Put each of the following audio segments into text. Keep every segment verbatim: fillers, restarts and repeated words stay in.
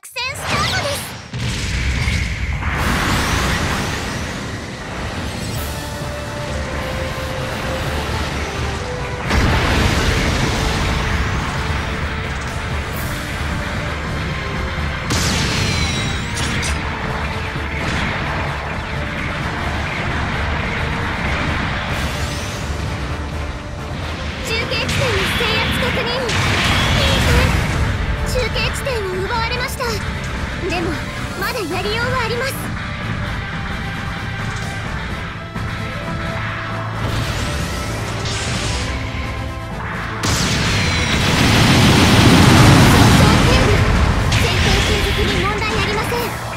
作戦スタートです。中継地点の制圧確認。中継地点を奪われました。でもまだやりようはあります。戦闘継続に問題ありません。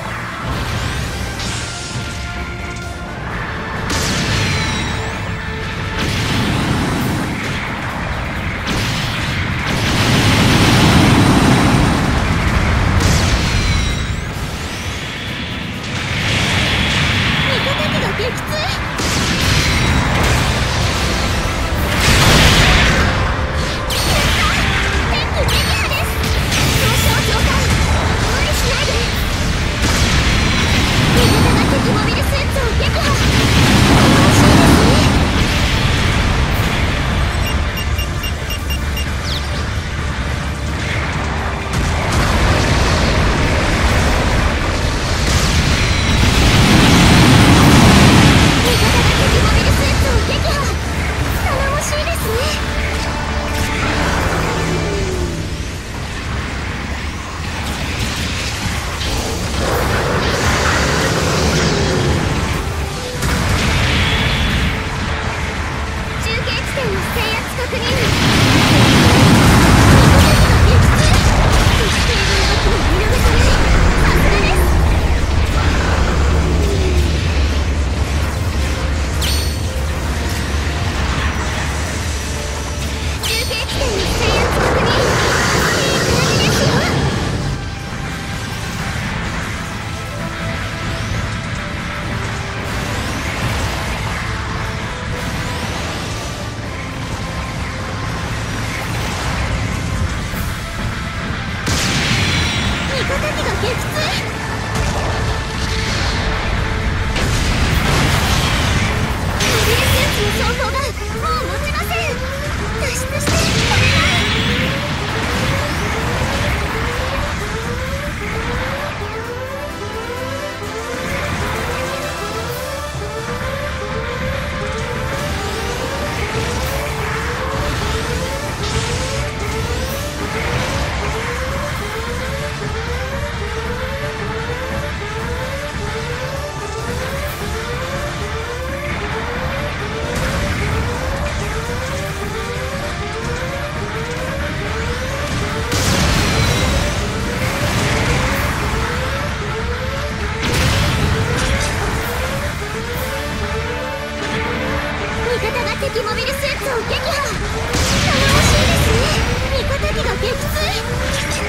敵モビルスーツを撃破。頼もしいですね。味方機が撃墜。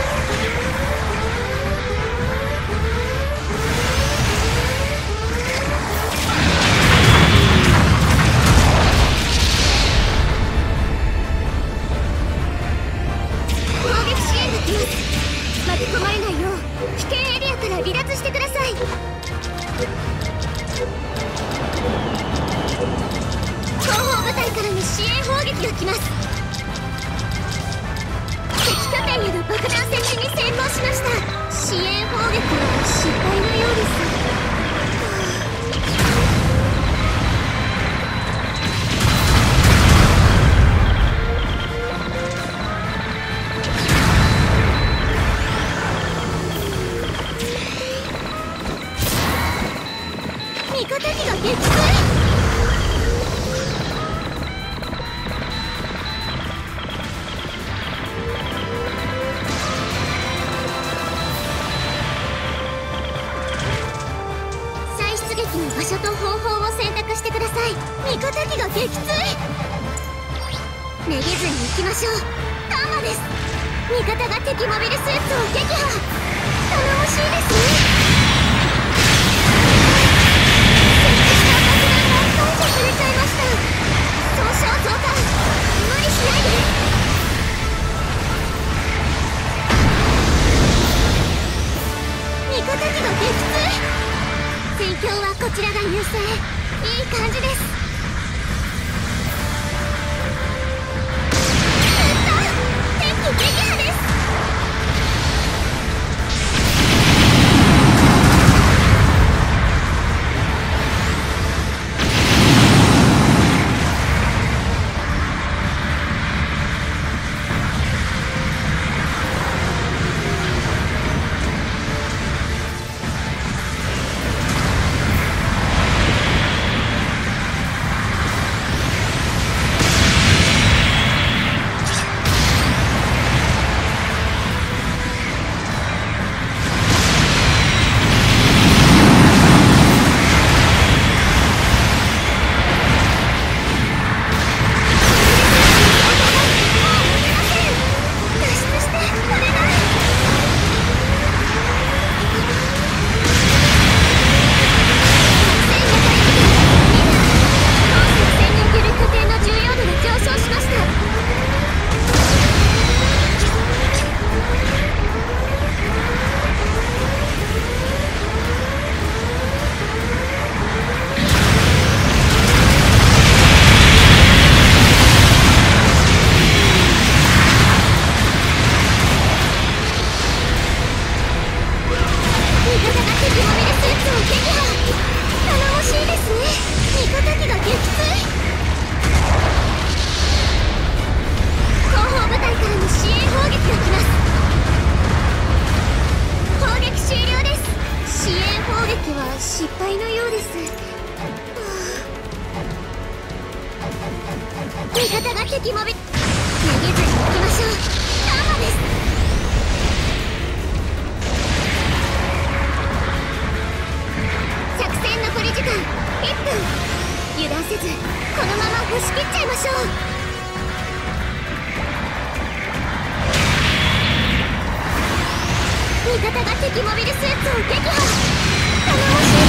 攻撃支援が来ます。巻き込まれないよう危険エリアから離脱してください。後方部隊からの支援砲撃が来ます。敵拠点への爆弾設置に成功しました。支援砲撃は失敗のようです。味方機が撃墜。場所と方法を選択してください。味方機が撃墜。めげずに行きましょう。ターマです。味方が敵モビルスーツを撃破。頼もしいですね。設置した爆弾が解除されちゃいました。損傷増加。無理しないで。 ちらが優勢。いい感じです。敵撃破です。失敗のようです。味方が敵モビ逃げずに行きましょう。ターマです。作戦残り時間いっぷん。油断せずこのまま押し切っちゃいましょう。味方が敵モビルスーツを撃破。頼もしい。